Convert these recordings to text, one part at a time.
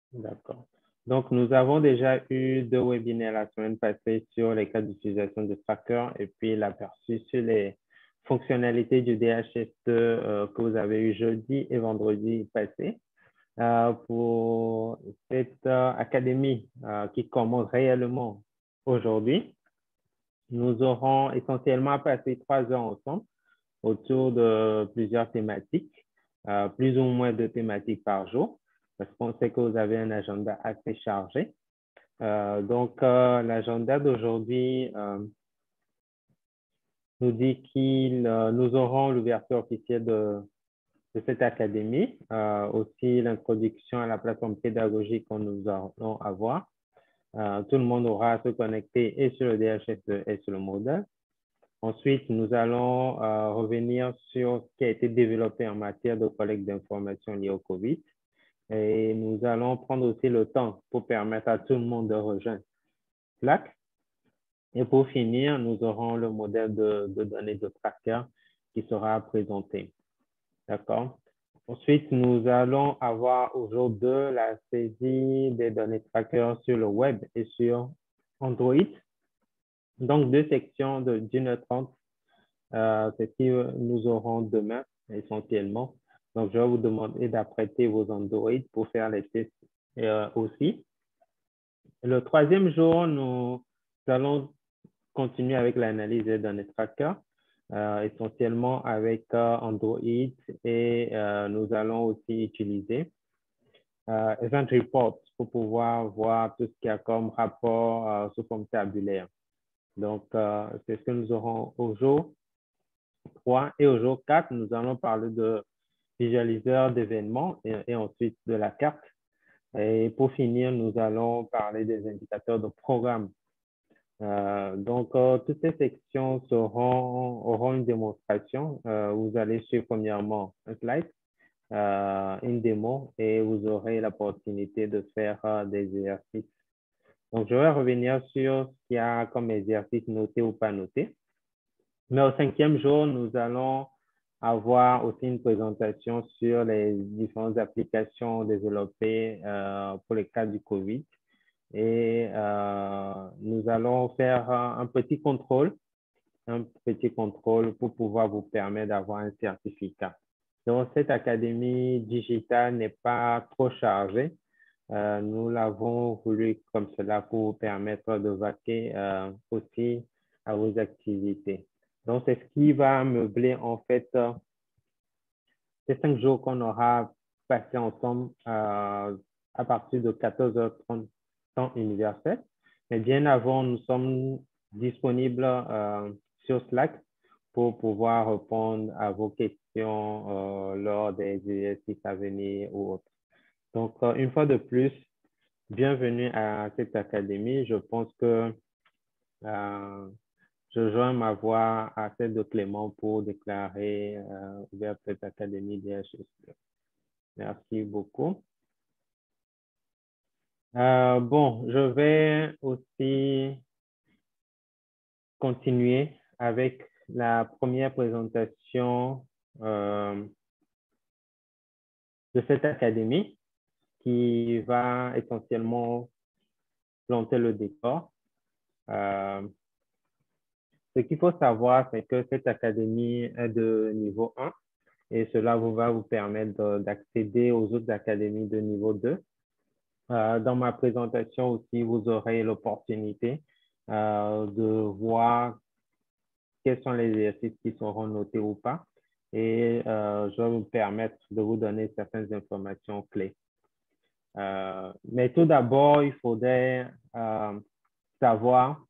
D'accord. Donc, nous avons déjà eu 2 webinaires la semaine passée sur les cas d'utilisation de Tracker et puis l'aperçu sur les fonctionnalités du DHS2 que vous avez eu jeudi et vendredi passé. Pour cette académie qui commence réellement aujourd'hui, nous aurons essentiellement passé 3 heures ensemble autour de plusieurs thématiques, plus ou moins 2 thématiques par jour, parce qu'on sait que vous avez un agenda assez chargé. Donc, l'agenda d'aujourd'hui nous dit nous aurons l'ouverture officielle de cette académie, aussi l'introduction à la plateforme pédagogique que nous allons avoir. Tout le monde aura à se connecter et sur le DHS et sur le modèle. Ensuite, nous allons revenir sur ce qui a été développé en matière de collecte d'informations liées au COVID. Et nous allons prendre aussi le temps pour permettre à tout le monde de rejoindre Slack. Et pour finir, nous aurons le modèle de données de tracker qui sera présenté. D'accord? Ensuite, nous allons avoir au jour 2 la saisie des données tracker sur le web et sur Android. Donc, 2 sections d'1h30. C'est ce que nous aurons demain essentiellement. Donc, je vais vous demander d'apprêter vos Android pour faire les tests aussi. Le 3e jour, nous allons continuer avec l'analyse des données tracker, essentiellement avec Android et nous allons aussi utiliser Event Report pour pouvoir voir tout ce qu'il y a comme rapport sous forme tabulaire. Donc, c'est ce que nous aurons au jour 3 et au jour 4, nous allons parler de visualiseur d'événements et ensuite de la carte. Et pour finir, nous allons parler des indicateurs de programme. Donc, toutes ces sections auront une démonstration. Vous allez suivre premièrement un slide, une démo, et vous aurez l'opportunité de faire des exercices. Donc, je vais revenir sur ce qu'il y a comme exercice noté ou pas noté. Mais au 5e jour, nous allons avoir aussi une présentation sur les différentes applications développées pour le cas du COVID. Et nous allons faire un petit contrôle pour pouvoir vous permettre d'avoir un certificat. Donc, cette académie digitale n'est pas trop chargée. Nous l'avons voulu comme cela pour vous permettre de vaquer aussi à vos activités. Donc, c'est ce qui va meubler en fait ces 5 jours qu'on aura passé ensemble à partir de 14h30 temps universel. Mais bien avant, nous sommes disponibles sur Slack pour pouvoir répondre à vos questions lors des exercices à venir ou autres. Donc, une fois de plus, bienvenue à cette académie. Je pense que je joins ma voix à celle de Clément pour déclarer ouverte cette académie DHS. Merci beaucoup. Bon, je vais aussi continuer avec la première présentation de cette académie qui va essentiellement planter le décor. Ce qu'il faut savoir, c'est que cette académie est de niveau 1 et cela va vous permettre d'accéder aux autres académies de niveau 2. Dans ma présentation aussi, vous aurez l'opportunité de voir quels sont les exercices qui seront notés ou pas. Et je vais vous permettre de vous donner certaines informations clés. Mais tout d'abord, il faudrait savoir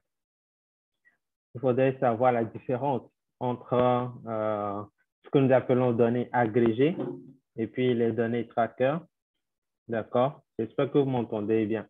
la différence entre ce que nous appelons données agrégées et puis les données tracker. D'accord? J'espère que vous m'entendez bien.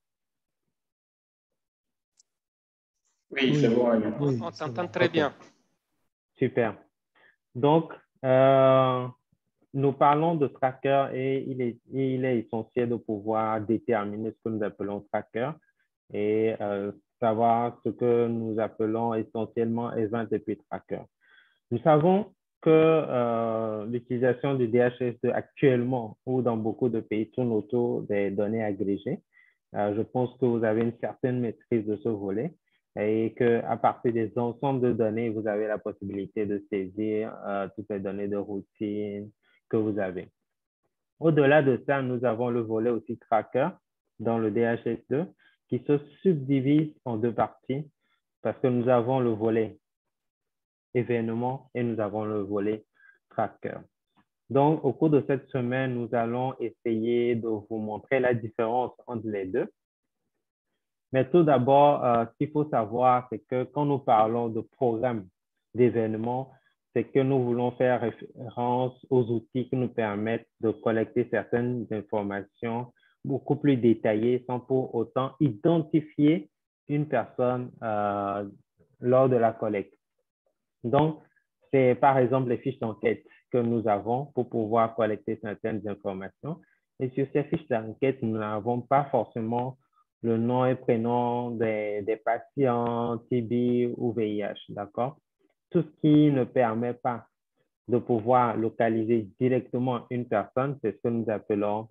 Oui, c'est bon. Oui, On c'est t'entend bon. très bien. Super. Donc, nous parlons de tracker et il est essentiel de pouvoir déterminer ce que nous appelons tracker et savoir ce que nous appelons essentiellement event et puis tracker. Nous savons que l'utilisation du DHS2 actuellement ou dans beaucoup de pays tourne autour des données agrégées. Je pense que vous avez une certaine maîtrise de ce volet et qu'à partir des ensembles de données, vous avez la possibilité de saisir toutes les données de routine que vous avez. Au-delà de ça, nous avons le volet aussi tracker dans le DHS2 qui se subdivise en deux parties parce que nous avons le volet événement et nous avons le volet tracker. Donc, au cours de cette semaine, nous allons essayer de vous montrer la différence entre les deux. Mais tout d'abord, ce qu'il faut savoir, c'est que quand nous parlons de programme d'événements, c'est que nous voulons faire référence aux outils qui nous permettent de collecter certaines informations beaucoup plus détaillées sans pour autant identifier une personne lors de la collecte. Donc, c'est par exemple les fiches d'enquête que nous avons pour pouvoir collecter certaines informations. Et sur ces fiches d'enquête, nous n'avons pas forcément le nom et prénom des patients TB ou VIH, d'accord? Tout ce qui ne permet pas de pouvoir localiser directement une personne, c'est ce que nous appelons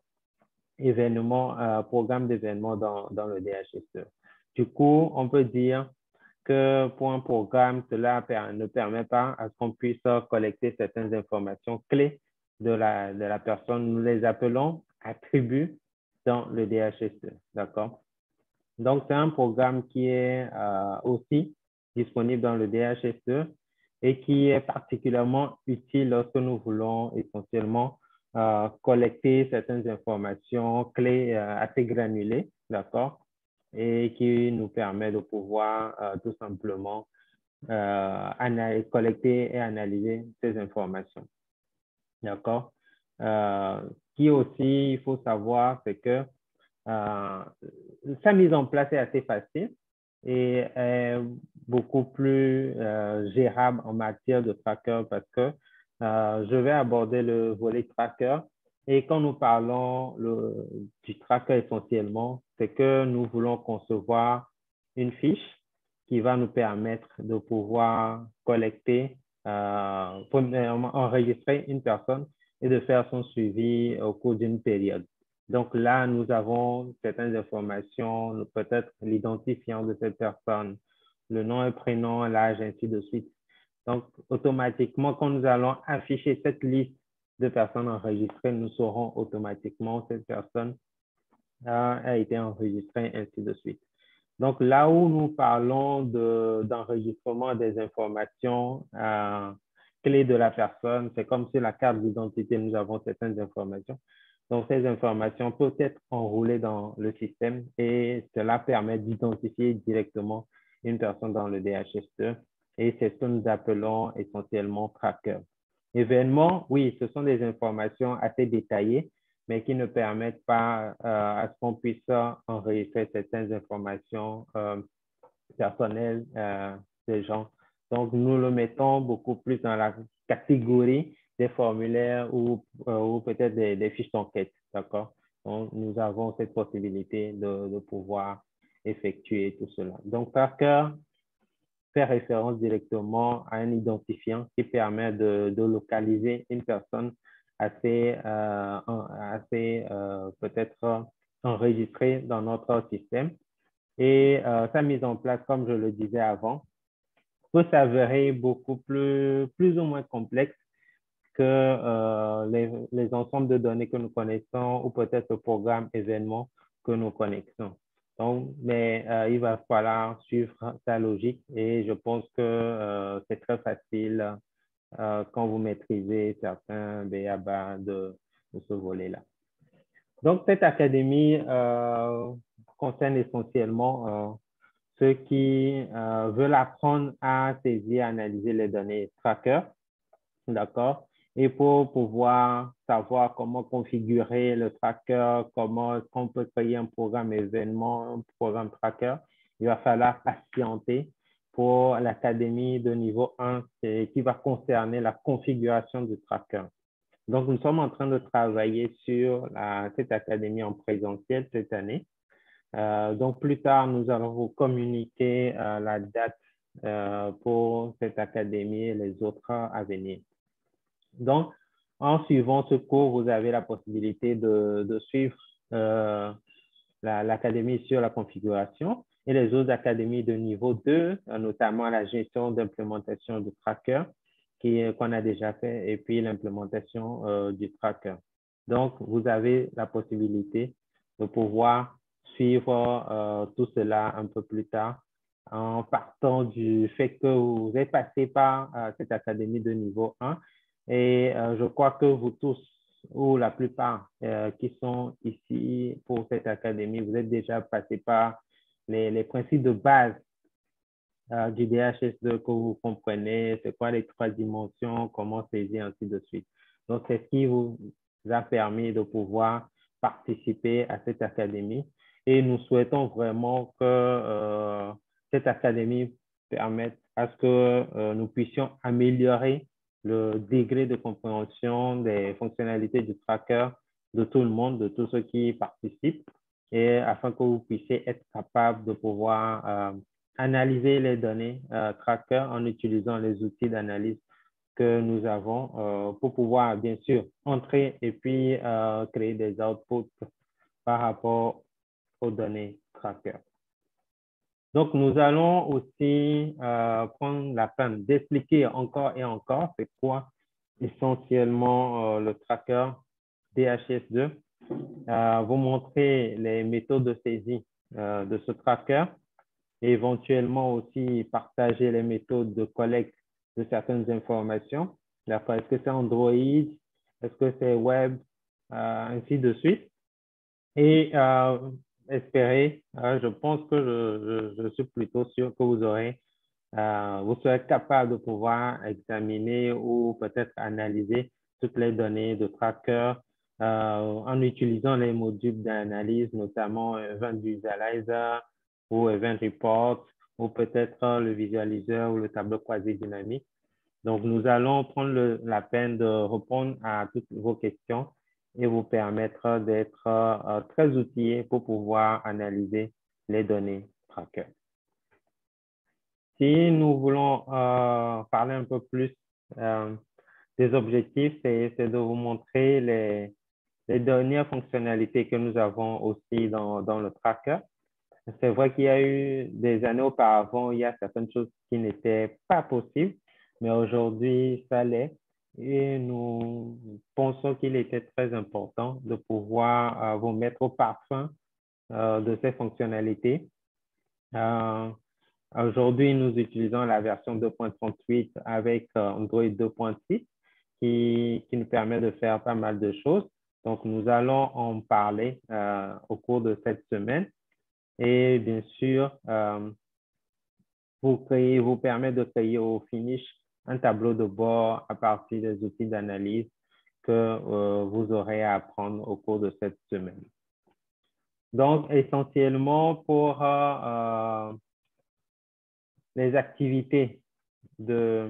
programme d'événements dans le DHSE. Du coup, on peut dire que pour un programme, cela ne permet pas à ce qu'on puisse collecter certaines informations clés de la personne. Nous les appelons attributs dans le DHSE, d'accord? Donc, c'est un programme qui est aussi disponible dans le DHSE et qui est particulièrement utile lorsque nous voulons essentiellement collecter certaines informations clés assez granulées, d'accord? Et qui nous permet de pouvoir tout simplement collecter et analyser ces informations. D'accord? Qui aussi, il faut savoir, c'est que sa mise en place est assez facile et est beaucoup plus gérable en matière de tracker parce que je vais aborder le volet tracker. Et quand nous parlons du tracker essentiellement, c'est que nous voulons concevoir une fiche qui va nous permettre de pouvoir collecter, enregistrer une personne et de faire son suivi au cours d'une période. Donc là, nous avons certaines informations, peut-être l'identifiant de cette personne, le nom et prénom, l'âge, ainsi de suite. Donc, automatiquement, quand nous allons afficher cette liste de personnes enregistrées, nous saurons automatiquement cette personne a été enregistrée, ainsi de suite. Donc, là où nous parlons d'enregistrement des informations clés de la personne, c'est comme sur la carte d'identité, nous avons certaines informations. Donc, ces informations peuvent être enroulées dans le système et cela permet d'identifier directement une personne dans le DHS2 et c'est ce que nous appelons essentiellement tracker. Événements, oui, ce sont des informations assez détaillées, mais qui ne permettent pas à ce qu'on puisse enregistrer certaines informations personnelles des gens. Donc, nous le mettons beaucoup plus dans la catégorie des formulaires ou peut-être des fiches d'enquête, d'accord? Donc, nous avons cette possibilité de pouvoir effectuer tout cela. Donc, tracker fait référence directement à un identifiant qui permet de localiser une personne assez peut-être enregistrée dans notre système. Et sa mise en place, comme je le disais avant, peut s'avérer beaucoup plus ou moins complexe que les ensembles de données que nous connaissons ou peut-être le programme événement que nous connaissons. Donc, mais il va falloir suivre sa logique et je pense que c'est très facile quand vous maîtrisez certains BABA de ce volet-là. Donc, cette académie concerne essentiellement ceux qui veulent apprendre à saisir, analyser les données tracker, d'accord? Et pour pouvoir savoir comment configurer le tracker, comment est-ce qu'on peut créer un programme événement, un programme tracker, il va falloir patienter pour l'académie de niveau 1 qui va concerner la configuration du tracker. Donc, nous sommes en train de travailler sur cette académie en présentiel cette année. Donc, plus tard, nous allons vous communiquer la date pour cette académie et les autres à venir. Donc, en suivant ce cours, vous avez la possibilité de suivre l'académie sur la configuration et les autres académies de niveau 2, notamment la gestion d'implémentation du tracker qu'on a déjà fait et puis l'implémentation du tracker. Donc, vous avez la possibilité de pouvoir suivre tout cela un peu plus tard en partant du fait que vous êtes passé par cette académie de niveau 1 et je crois que vous tous ou la plupart qui sont ici pour cette académie, vous êtes déjà passé par les principes de base du DHS2 que vous comprenez, c'est quoi les trois dimensions, comment saisir, ainsi de suite. Donc, c'est ce qui vous a permis de pouvoir participer à cette académie. Et nous souhaitons vraiment que cette académie permette à ce que nous puissions améliorer le degré de compréhension des fonctionnalités du tracker de tout le monde, de tous ceux qui participent, et afin que vous puissiez être capable de pouvoir analyser les données tracker en utilisant les outils d'analyse que nous avons pour pouvoir, bien sûr, entrer et puis créer des outputs par rapport aux données tracker. Donc, nous allons aussi prendre la peine d'expliquer encore et encore c'est quoi essentiellement le tracker DHS2, vous montrer les méthodes de saisie de ce tracker et éventuellement aussi partager les méthodes de collecte de certaines informations. Est-ce que c'est Android? Est-ce que c'est web? Ainsi de suite. Et espérer, je pense que je suis plutôt sûr que vous serez capable de pouvoir examiner ou peut-être analyser toutes les données de tracker en utilisant les modules d'analyse, notamment Event Visualizer ou Event Report, ou peut-être le visualiseur ou le tableau croisé dynamique. Donc, nous allons prendre la peine de répondre à toutes vos questions et vous permettre d'être très outillés pour pouvoir analyser les données tracker. Si nous voulons parler un peu plus des objectifs, c'est de vous montrer les dernières fonctionnalités que nous avons aussi dans le tracker. C'est vrai qu'il y a eu des années auparavant, il y a certaines choses qui n'étaient pas possibles, mais aujourd'hui, ça l'est. Et nous pensons qu'il était très important de pouvoir vous mettre au parfum de ces fonctionnalités. Aujourd'hui, nous utilisons la version 2.38 avec Android 2.6 qui nous permet de faire pas mal de choses. Donc, nous allons en parler au cours de cette semaine. Et bien sûr, vous permet de créer au finish un tableau de bord à partir des outils d'analyse que vous aurez à apprendre au cours de cette semaine. Donc, essentiellement, pour les activités de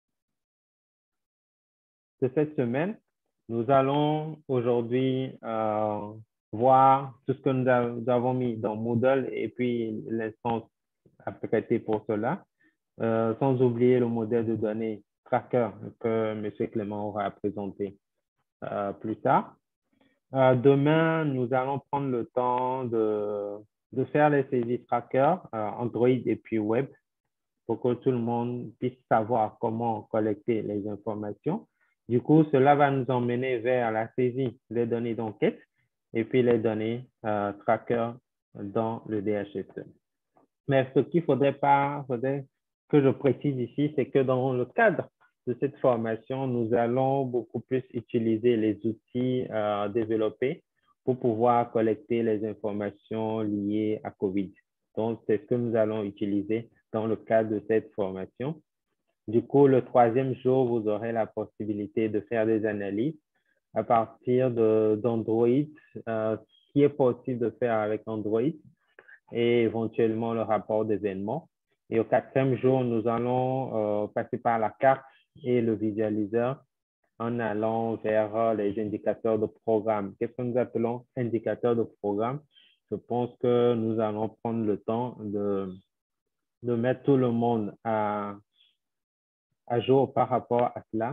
cette semaine, nous allons aujourd'hui voir tout ce que nous avons mis dans Moodle et puis l'instance apprêtée pour cela, sans oublier le modèle de données tracker que M. Clément aura présenté plus tard. Demain, nous allons prendre le temps de faire les saisies tracker Android et puis web pour que tout le monde puisse savoir comment collecter les informations. Du coup, cela va nous emmener vers la saisie des données d'enquête et puis les données tracker dans le DHS. Mais ce qu'il faudrait que je précise ici, c'est que dans le cadre de cette formation, nous allons beaucoup plus utiliser les outils développés pour pouvoir collecter les informations liées à COVID. Donc, c'est ce que nous allons utiliser dans le cadre de cette formation. Du coup, le troisième jour, vous aurez la possibilité de faire des analyses à partir d'Android, ce qui est possible de faire avec Android et éventuellement le rapport d'événements. Et au quatrième jour, nous allons passer par la carte et le visualiseur en allant vers les indicateurs de programme. Qu'est-ce que nous appelons indicateurs de programme? Je pense que nous allons prendre le temps de mettre tout le monde à jour par rapport à cela.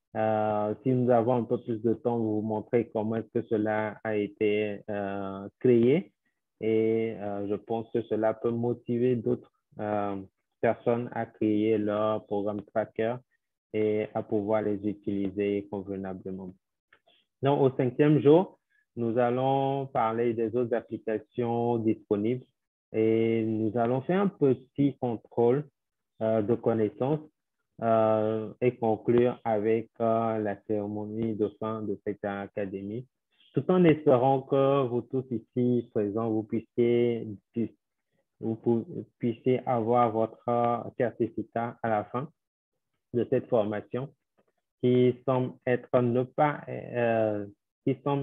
Si nous avons un peu plus de temps, vous montrer comment est-ce que cela a été créé et je pense que cela peut motiver d'autres personnes à créer leur programme tracker et à pouvoir les utiliser convenablement. Donc, au 5e jour, nous allons parler des autres applications disponibles et nous allons faire un petit contrôle de connaissances et conclure avec la cérémonie de fin de cette académie, tout en espérant que vous tous ici présents, vous puissiez avoir votre certificat à la fin de cette formation qui semble être ne pas, qui semble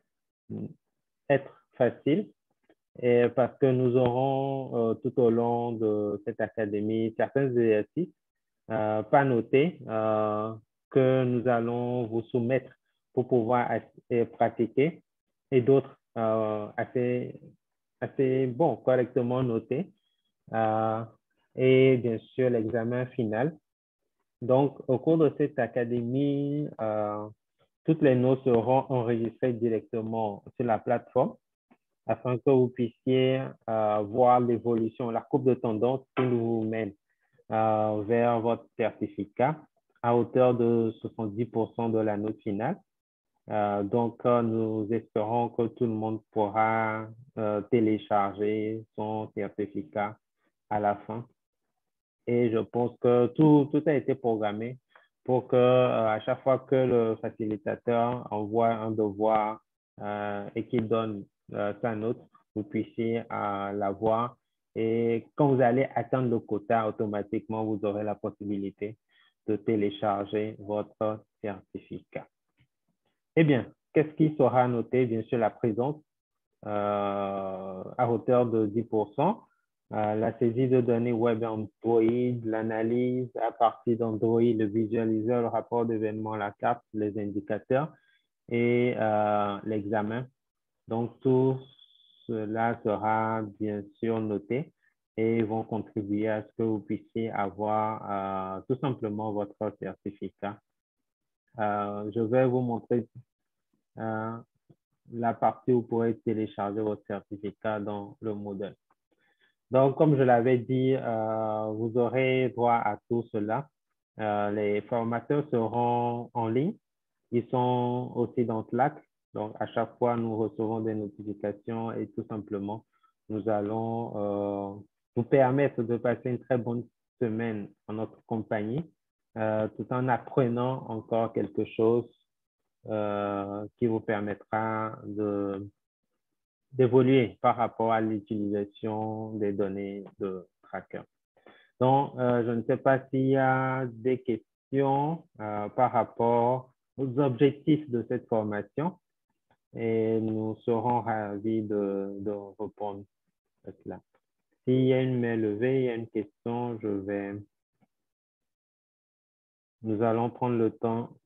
être facile et parce que nous aurons tout au long de cette académie certains exercices pas notés que nous allons vous soumettre pour pouvoir pratiquer et d'autres assez bon, correctement notés. Et bien sûr, l'examen final. Donc, au cours de cette académie, toutes les notes seront enregistrées directement sur la plateforme afin que vous puissiez voir l'évolution, la courbe de tendance qui nous mène vers votre certificat à hauteur de 70% de la note finale. Donc, nous espérons que tout le monde pourra télécharger son certificat à la fin. Et je pense que tout a été programmé pour que à chaque fois que le facilitateur envoie un devoir et qu'il donne sa note, vous puissiez l'avoir. Et quand vous allez atteindre le quota, automatiquement, vous aurez la possibilité de télécharger votre certificat. Eh bien, qu'est-ce qui sera noté? Bien sûr, la présence à hauteur de 10%. La saisie de données web Android, l'analyse à partir d'Android, le visualiseur, le rapport d'événement, la carte, les indicateurs et l'examen. Donc, tout cela sera bien sûr noté et vont contribuer à ce que vous puissiez avoir tout simplement votre certificat. Je vais vous montrer la partie où vous pourrez télécharger votre certificat dans le modèle. Donc, comme je l'avais dit, vous aurez droit à tout cela. Les formateurs seront en ligne. Ils sont aussi dans Slack. Donc, à chaque fois, nous recevons des notifications et tout simplement, nous allons vous permettre de passer une très bonne semaine en notre compagnie, tout en apprenant encore quelque chose qui vous permettra d'évoluer par rapport à l'utilisation des données de tracker. Donc, je ne sais pas s'il y a des questions par rapport aux objectifs de cette formation et nous serons ravis de répondre à cela. S'il y a une main levée, il y a une question, nous allons prendre le temps